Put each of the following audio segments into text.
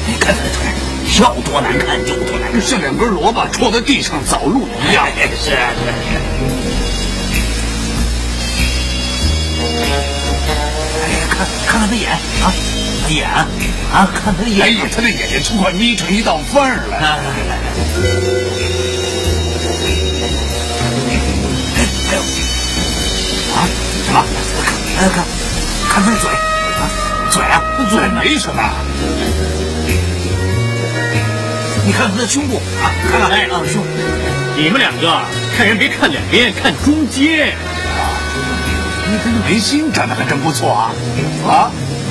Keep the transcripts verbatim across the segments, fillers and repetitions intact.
看他的腿，要多难看有多难看， 像两根萝卜戳在地上走路一样。 是啊，是啊，是啊。哎呀，看看看他眼啊，他眼啊，看他的眼。 哎呀，他的眼睛都快眯成一道缝儿了。 来来来，哎哎呦，啊，什么？看，看，看他的嘴啊，嘴啊，嘴没什么。 你看他的胸部啊，看看哎啊胸。 你们两个看人别看两边，看中间。 啊，你这个眉心长得还真不错啊！啊！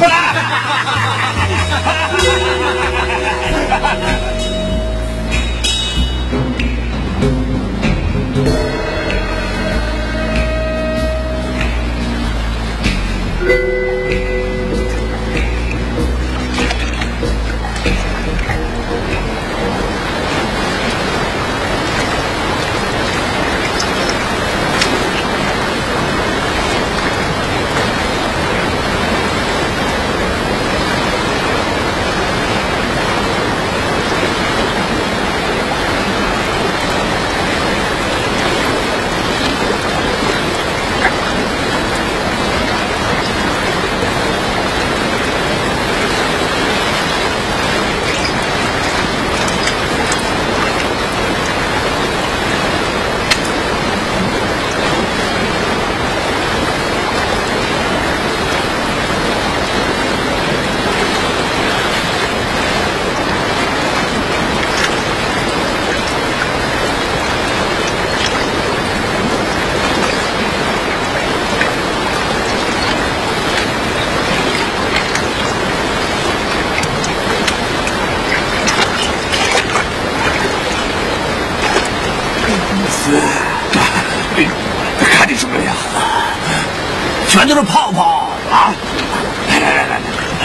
看见什么呀？ 全都是泡泡啊！来来来来来，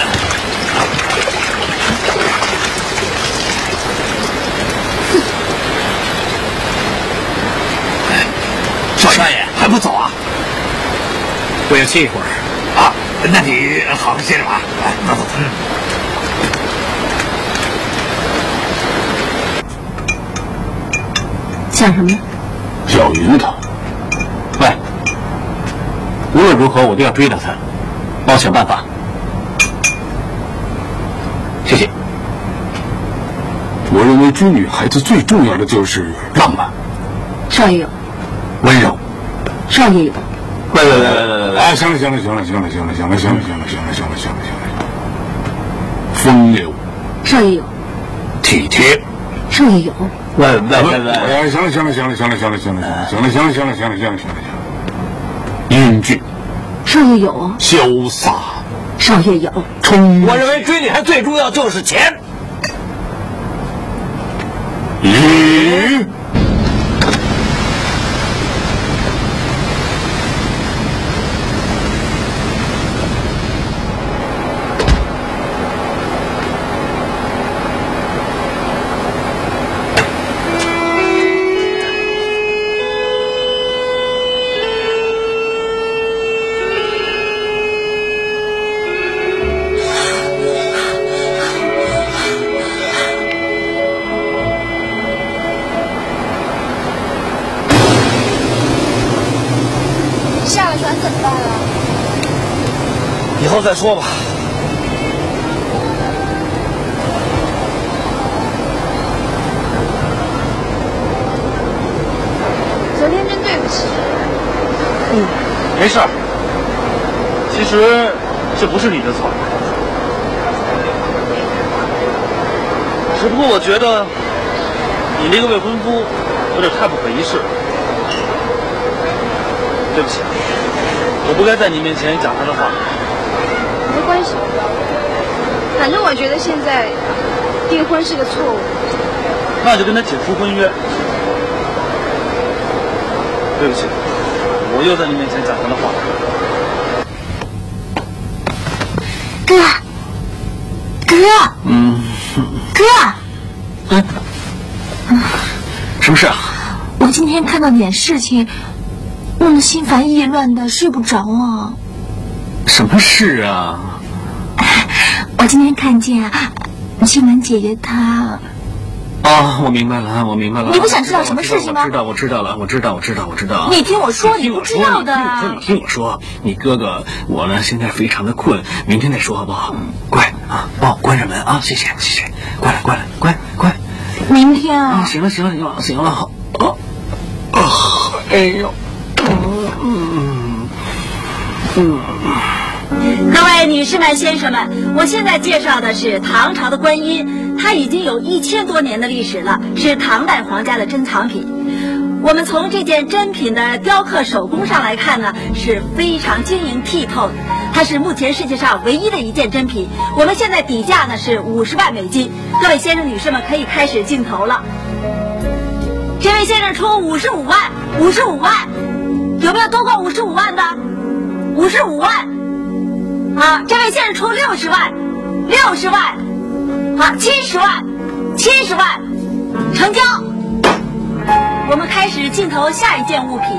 少爷还不走啊？ 我要歇一会儿。 啊，那你好好歇着吧。来，走走走。 想什么呢？ 小云她， 喂，无论如何我都要追到他，帮我想办法。谢谢。 我认为追女孩子最重要的就是浪漫、 少爷有， 温柔。 少爷有。 来来来来来来，哎，行了行了行了行了行了行了行了行了行了行了行了行了，风流。 少爷有。 体贴。 少爷有。 喂喂喂喂！ 哎，行了行了行了行了行了行了行了行了行了行了行了行了行了行了，英俊。 少爷有。 潇洒。 少爷有。 冲。 我认为追女孩最重要就是钱。 咦？ 怎么办啊？ 以后再说吧。 昨天真对不起。 嗯，没事儿。其实这不是你的错，只不过我觉得你那个未婚夫有点太不可一世了。对不起。我不该在你面前讲他的话。 没关系，反正我觉得现在订婚是个错误。 那就跟他解除婚约。对不起，我又在你面前讲他的话。 哥，哥， 嗯， 哥， 嗯，什么事啊？ 我今天看到点事情。弄得心烦意乱的，睡不着啊！ 什么事啊？ 我今天看见啊， 新闻姐姐她。 哦，我明白了，我明白了。 你不想知道什么事情吗？ 我知道，我知道了，我知道，我知道，我知道。 你听我说，你不知道的。 你听我说，你哥哥我呢现在非常的困，明天再说好不好？乖啊，帮我关上门啊，谢谢谢谢，关了关了，乖乖。 明天啊。 行了行了行了行了，好啊啊，哎呦，嗯嗯嗯。 各位女士们、先生们，我现在介绍的是唐朝的观音，它已经有一千多年的历史了，是唐代皇家的珍藏品。我们从这件珍品的雕刻手工上来看呢，是非常晶莹剔透的。它是目前世界上唯一的一件珍品。我们现在底价呢是五十万美金，各位先生、女士们可以开始竞投了。这位先生出五十五万，五十五万，有没有多过五十五万的？五十五万。好，这位先生出六十万，六十万，好，七十万，七十万，成交。我们开始竞投下一件物品。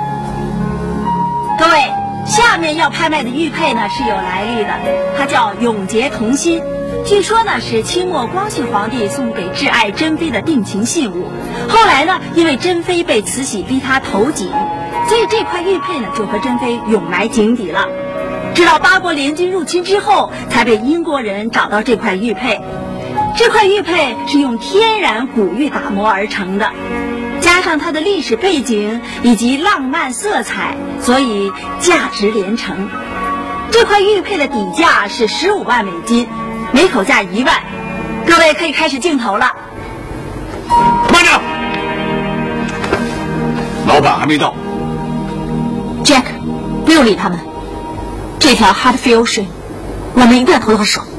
各位，下面要拍卖的玉佩呢是有来历的，它叫永结同心。据说呢是清末光绪皇帝送给挚爱珍妃的定情信物，后来呢因为珍妃被慈禧逼他投井，所以这块玉佩呢就和珍妃永埋井底了。直到八国联军入侵之后，才被英国人找到这块玉佩。这块玉佩是用天然古玉打磨而成的，加上它的历史背景以及浪漫色彩，所以价值连城。这块玉佩的底价是十五万美金，每口价一万。各位可以开始竞投了。 慢着，老板还没到。 Jack， 不用理他们。这条 Heartfield Ocean， 我们一定要投到手。